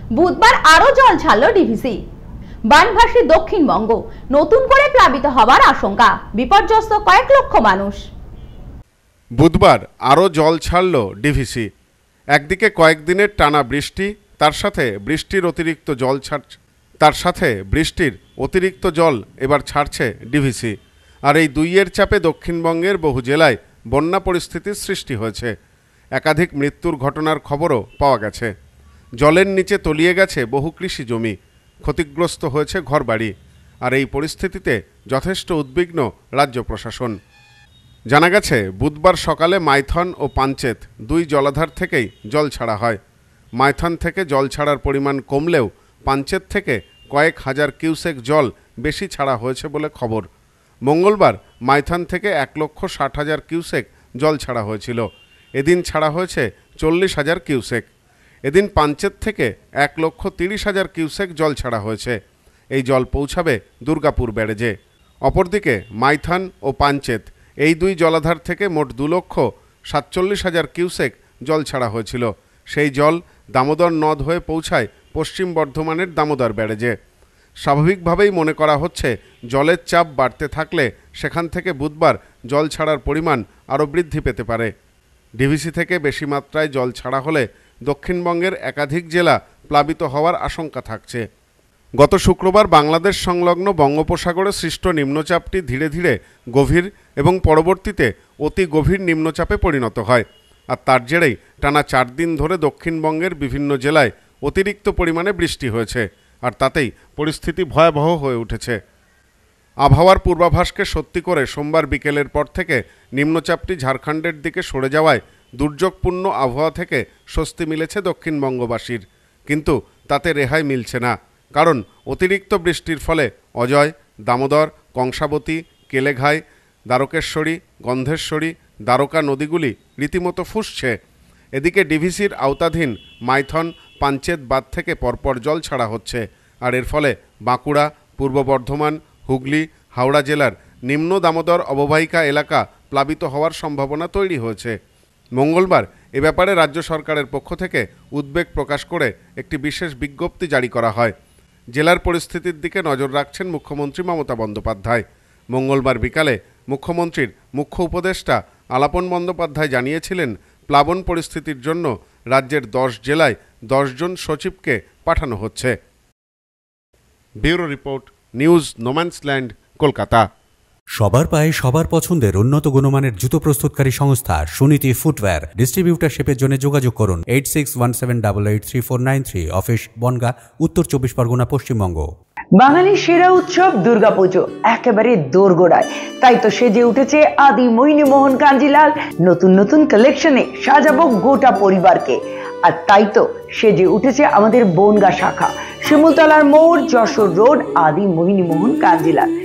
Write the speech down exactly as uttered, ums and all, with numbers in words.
বুধবার আরো জল ছাড়ল ডিভিসি। বানভাসী দক্ষিণবঙ্গ, নতুন করে প্লাবিত হওয়ার আশঙ্কা, বিপর্যস্ত কয়েক লক্ষ মানুষ। বুধবার আরো জল ছাড়ল ডিভিসি। একদিকে কয়েকদিনের টানা বৃষ্টি, তার সাথে বৃষ্টির অতিরিক্ত জল ছাড়ছে তার সাথে বৃষ্টির অতিরিক্ত জল এবার ছাড়ছে ডিভিসি। আর এই দুইয়ের চাপে দক্ষিণবঙ্গের বহু জেলায় বন্যা পরিস্থিতির সৃষ্টি হয়েছে। একাধিক মৃত্যুর ঘটনার খবরও পাওয়া গেছে। জলের নিচে তলিয়ে গেছে বহু কৃষি জমি, ক্ষতিগ্রস্ত হয়েছে ঘরবাড়ি। আর এই পরিস্থিতিতে যথেষ্ট উদ্বিগ্ন রাজ্য প্রশাসন। জানা গেছে বুধবার সকালে মাইথন ও পাঞ্চেত দুই জলাধার থেকেই জল ছাড়া হয়। মাইথন থেকে জল ছাড়ার পরিমাণ কমলেও পাঞ্চেত থেকে কয়েক হাজার কিউসেক জল বেশি ছাড়া হয়েছে বলে খবর। মঙ্গলবার মাইথন থেকে এক লক্ষ ষাট হাজার কিউসেক জল ছাড়া হয়েছিল। এদিন ছাড়া হয়েছে চল্লিশ হাজার কিউসেক। এদিন পাঞ্চেত থেকে এক লক্ষ তিরিশ হাজার কিউসেক জল ছাড়া হয়েছে। এই জল পৌঁছাবে দুর্গাপুর ব্যারেজে। অপরদিকে মাইথন ও পাঞ্চেত এই দুই জলাধার থেকে মোট দু লক্ষ সাতচল্লিশ হাজার কিউসেক জল ছাড়া হয়েছিল। সেই জল দামোদর নদ হয়ে পৌঁছায় পশ্চিম বর্ধমানের দামোদর ব্যারেজে। স্বাভাবিকভাবেই মনে করা হচ্ছে জলের চাপ বাড়তে থাকলে সেখান থেকে বুধবার জল ছাড়ার পরিমাণ আরও বৃদ্ধি পেতে পারে। ডিভিসি থেকে বেশি মাত্রায় জল ছাড়া হলে দক্ষিণবঙ্গের একাধিক জেলা প্লাবিত হওয়ার আশঙ্কা থাকছে। গত শুক্রবার বাংলাদেশ সংলগ্ন বঙ্গোপসাগরে সৃষ্ট নিম্নচাপটি ধীরে ধীরে গভীর এবং পরবর্তীতে অতি গভীর নিম্নচাপে পরিণত হয়। আর তার জেরেই টানা চার দিন ধরে দক্ষিণবঙ্গের বিভিন্ন জেলায় অতিরিক্ত পরিমাণে বৃষ্টি হয়েছে। আর তাতেই পরিস্থিতি ভয়াবহ হয়ে উঠেছে। আবহাওয়ার পূর্বাভাসকে সত্যি করে সোমবার বিকেলের পর থেকে নিম্নচাপটি ঝাড়খণ্ডের দিকে সরে যাওয়ায় দুর্যোগপূর্ণ আবহাওয়া থেকে স্বস্তি মিলেছে দক্ষিণবঙ্গবাসীর। কিন্তু তাতে রেহাই মিলছে না, কারণ অতিরিক্ত বৃষ্টির ফলে অজয়, দামোদর, কংসাবতী, কেলেঘাই, দ্বারকেশ্বরী, গন্ধেশ্বরী, দ্বারকা নদীগুলি রীতিমতো ফুঁসছে। এদিকে ডিভিসির আওতাধীন মাইথন, পাঞ্চেত বাঁধ থেকে পরপর জল ছাড়া হচ্ছে। আর এর ফলে বাঁকুড়া, পূর্ব বর্ধমান, হুগলি, হাওড়া জেলার নিম্ন দামোদর অববাহিকা এলাকা প্লাবিত হওয়ার সম্ভাবনা তৈরি হয়েছে। মঙ্গলবার এ ব্যাপারে রাজ্য সরকারের পক্ষ থেকে উদ্বেগ প্রকাশ করে একটি বিশেষ বিজ্ঞপ্তি জারি করা হয়। জেলার পরিস্থিতির দিকে নজর রাখছেন মুখ্যমন্ত্রী মমতা বন্দ্যোপাধ্যায়। মঙ্গলবার বিকালে মুখ্যমন্ত্রীর মুখ্য উপদেষ্টা আলাপন বন্দ্যোপাধ্যায় জানিয়েছিলেন, প্লাবন পরিস্থিতির জন্য রাজ্যের দশ জেলায় দশ জন সচিবকে পাঠানো হচ্ছে। Bureau report, news no man's land, Kolkata. সবার পায়ে সবার পছন্দের উন্নত গুণমানের জুতো প্রস্তুতকারী সংস্থা সুনীতি ফুটওয়্যার। ডিস্ট্রিবিউটারশিপের জন্য যোগাযোগ করুন eight six one seven double eight three four nine three. Office Bongaon, Uttar Chabbish Pargana, Paschimbanga. বাঙালির সেরা উৎসব দুর্গাপুজো একেবারে দোরগোড়ায়, তাই তো সেজে উঠেছে আদি মোহিনী মোহন কাঞ্জিলাল। নতুন নতুন কালেকশনে সাজাবো গোটা পরিবারকে। আর তাই তো সেজে উঠেছে আমাদের বনগা শাখা, শিমুলতলার মোড়, যশোর রোড, আদি মোহিনী মোহন কাঞ্জিলাল।